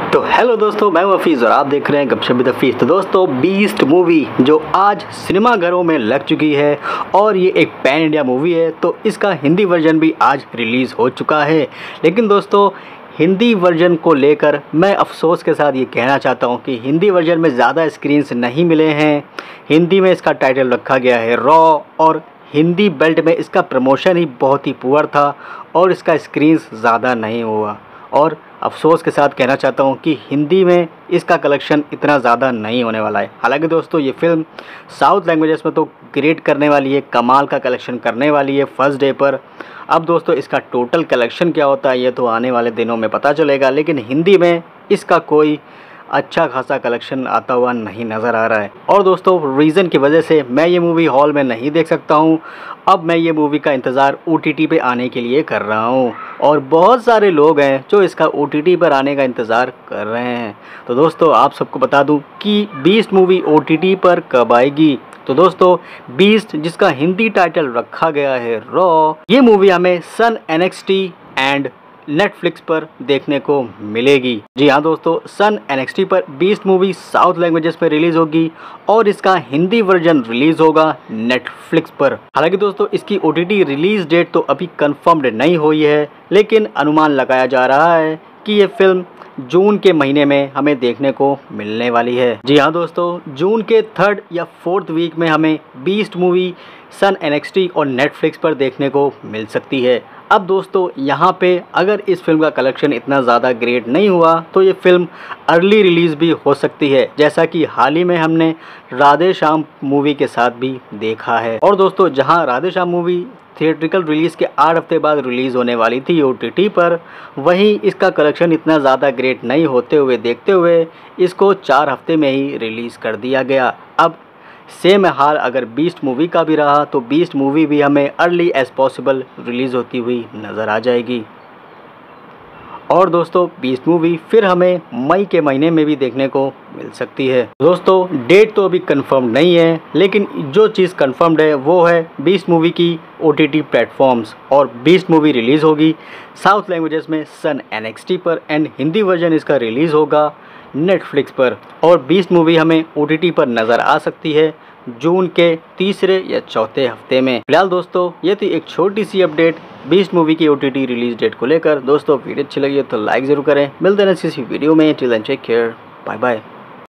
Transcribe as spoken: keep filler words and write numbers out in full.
तो हेलो दोस्तों, मैं हूं हफीज़ और आप देख रहे हैं गपशप विद हफीज़। तो दोस्तों, बीस्ट मूवी जो आज सिनेमा घरों में लग चुकी है और ये एक पैन इंडिया मूवी है, तो इसका हिंदी वर्जन भी आज रिलीज़ हो चुका है। लेकिन दोस्तों, हिंदी वर्जन को लेकर मैं अफसोस के साथ ये कहना चाहता हूँ कि हिंदी वर्जन में ज़्यादा स्क्रीन्स नहीं मिले हैं। हिंदी में इसका टाइटल रखा गया है रॉ और हिंदी बेल्ट में इसका प्रमोशन ही बहुत ही पुअर था और इसका स्क्रीन्स ज़्यादा नहीं हुआ। और अफसोस के साथ कहना चाहता हूँ कि हिंदी में इसका कलेक्शन इतना ज़्यादा नहीं होने वाला है। हालांकि दोस्तों, ये फ़िल्म साउथ लैंग्वेजेस में तो ग्रेट करने वाली है, कमाल का कलेक्शन करने वाली है फर्स्ट डे पर। अब दोस्तों, इसका टोटल कलेक्शन क्या होता है ये तो आने वाले दिनों में पता चलेगा, लेकिन हिंदी में इसका कोई अच्छा खासा कलेक्शन आता हुआ नहीं नज़र आ रहा है। और दोस्तों, रीज़न की वजह से मैं ये मूवी हॉल में नहीं देख सकता हूँ। अब मैं ये मूवी का इंतज़ार ओ टी टी पे आने के लिए कर रहा हूँ और बहुत सारे लोग हैं जो इसका ओ टी टी पर आने का इंतज़ार कर रहे हैं। तो दोस्तों, आप सबको बता दूँ कि Beast movie O T T पर कब आएगी। तो दोस्तों, बीस्ट जिसका हिंदी टाइटल रखा गया है रॉ, ये मूवी हमें Sun N X T and Netflix पर देखने को मिलेगी। जी हाँ दोस्तों, सन एन एक्स टी पर बीस्ट मूवी साउथ लैंग्वेजेस में रिलीज होगी और इसका हिंदी वर्जन रिलीज होगा नेटफ्लिक्स पर। हालांकि दोस्तों, इसकी O T T release date तो अभी कंफर्म्ड नहीं हुई है, लेकिन अनुमान लगाया जा रहा है कि ये फिल्म जून के महीने में हमें देखने को मिलने वाली है। जी हाँ दोस्तों, जून के थर्ड या फोर्थ वीक में हमें Beast movie Sun N X T और नेटफ्लिक्स पर देखने को मिल सकती है। अब दोस्तों, यहाँ पे अगर इस फिल्म का कलेक्शन इतना ज़्यादा ग्रेट नहीं हुआ तो ये फिल्म अर्ली रिलीज़ भी हो सकती है, जैसा कि हाल ही में हमने राधे श्याम मूवी के साथ भी देखा है। और दोस्तों, जहाँ Radhe Shyam movie theatrical release के आठ हफ्ते बाद रिलीज़ होने वाली थी ओ टी टी पर, वहीं इसका कलेक्शन इतना ज़्यादा ग्रेट नहीं होते हुए देखते हुए इसको चार हफ्ते में ही रिलीज़ कर दिया गया। अब सेम हाल अगर बीस्ट मूवी का भी रहा तो बीस्ट मूवी भी हमें अर्ली एज पॉसिबल रिलीज़ होती हुई नज़र आ जाएगी। और दोस्तों, बीस्ट मूवी फिर हमें मई के महीने में भी देखने को मिल सकती है। दोस्तों, डेट तो अभी कंफर्म नहीं है, लेकिन जो चीज़ कंफर्म्ड है वो है बीस्ट मूवी की ओ टी टी प्लेटफॉर्म्स। और बीस्ट मूवी रिलीज़ होगी साउथ लैंग्वेजेस में सन एन एक्स टी पर एंड हिंदी वर्जन इसका रिलीज़ होगा नेटफ्लिक्स पर। और बीस्ट मूवी हमें ओ टी टी पर नज़र आ सकती है जून के तीसरे या चौथे हफ्ते में। फिलहाल दोस्तों, ये थी एक छोटी सी अपडेट बीस्ट मूवी की O T T release date को लेकर। दोस्तों, वीडियो अच्छी लगी है तो लाइक ज़रूर करें। मिलते हैं किसी वीडियो में। Till then take care, bye bye.